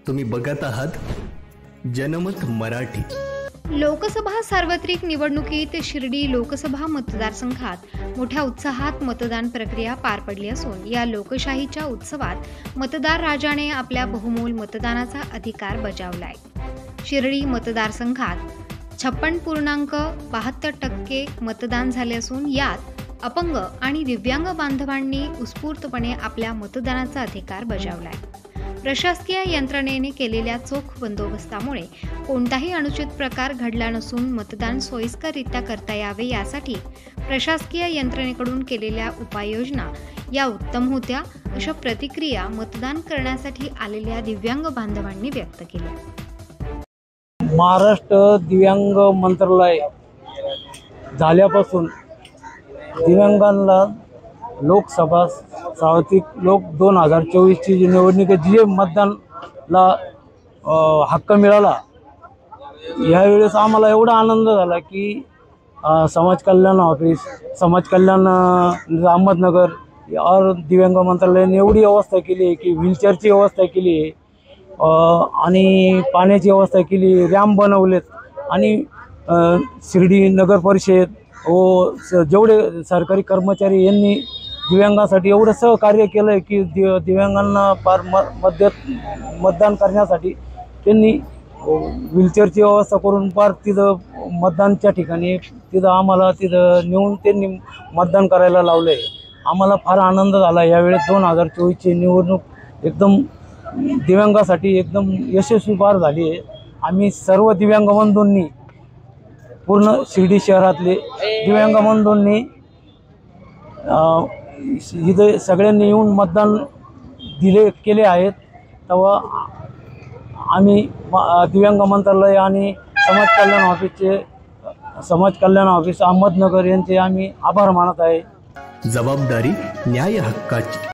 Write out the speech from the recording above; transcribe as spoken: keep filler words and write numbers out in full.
तुम्ही बघत आहात जनमत मराठी। लोकसभा सार्वत्रिक निवडणुकीत शिर्डी लोकसभा मतदारसंघात मोठ्या उत्साहात मतदान प्रक्रिया पार पडली असून या लोकशाहीच्या उत्सवात मतदार राजाने आपल्या बहुमोल मतदानाचा अधिकार बजावलाय। शिर्डी मतदारसंघात छप्पन पूर्णांक बहात्तर टक्के मतदान झाले असून यात अपंग आणि दिव्यांग बांधवांनी उत्स्फूर्तपणे आपल्या मतदानाचा अधिकार बजावलाय। प्रशासकीय यंत्रणेने केलेल्या चोख बंदोबस्तामुळे कोणताही अनुचित प्रकार घडला नसून मतदान सोयीस्कररित्या करता यावे यासाठी प्रशासकीय यंत्रणेकडून केलेल्या उपाययोजना या उत्तम होत्या, अशा प्रतिक्रिया मतदान करण्यासाठी आलेल्या दिव्यांग बांधवांनी व्यक्त केल्या। महाराष्ट्र दिव्यांग मंत्रालय झाल्यापासून दिव्यांगांना लोकसभा सार्वत्रिक लोक दोन हजार चोवीसची जी निवडणूक जी मतदानला हक्क मिळाला, यावेळेस आम्हाला एवढा आनंद झाला की समाज कल्याण ऑफिस, समाज कल्याण अहमदनगर और दिव्यांग मंत्रालयाने एवढी व्यवस्था केली आहे की व्हीलचेअरची व्यवस्था केली आहे आणि पाण्याची व्यवस्था केली, रॅम्प बनवलेत आणि शिर्डी नगर परिषद व जेवढे सरकारी कर्मचारी यांनी दिव्यांगांसाठी एवढं सहकार्य केलं आहे की दिव दिव्यांगांना फार म मध्य मतदान करण्यासाठी त्यांनी व्हीलचेअरची व्यवस्था करून फार तिथं मतदानच्या ठिकाणी तिथं आम्हाला तिथं नेऊन त्यांनी मतदान करायला लावलं आहे। आम्हाला फार आनंद झाला। यावेळेस दोन हजार चोवीसची निवडणूक एकदम दिव्यांगासाठी एकदम यशस्वी पार झाली आहे। आम्ही सर्व दिव्यांग बंधूंनी, पूर्ण शिर्डी शहरातले दिव्यांग बंधूंनी इथे सगळ्यांनी येऊन मतदान दिले केले आहेत। तेव्हा आम्ही दिव्यांग मंत्रालय आणि समाज कल्याण ऑफिसचे समाज कल्याण ऑफिस अहमदनगर यांचे आम्ही आभार मानत आहे। जबाबदारी न्याय हक्काची।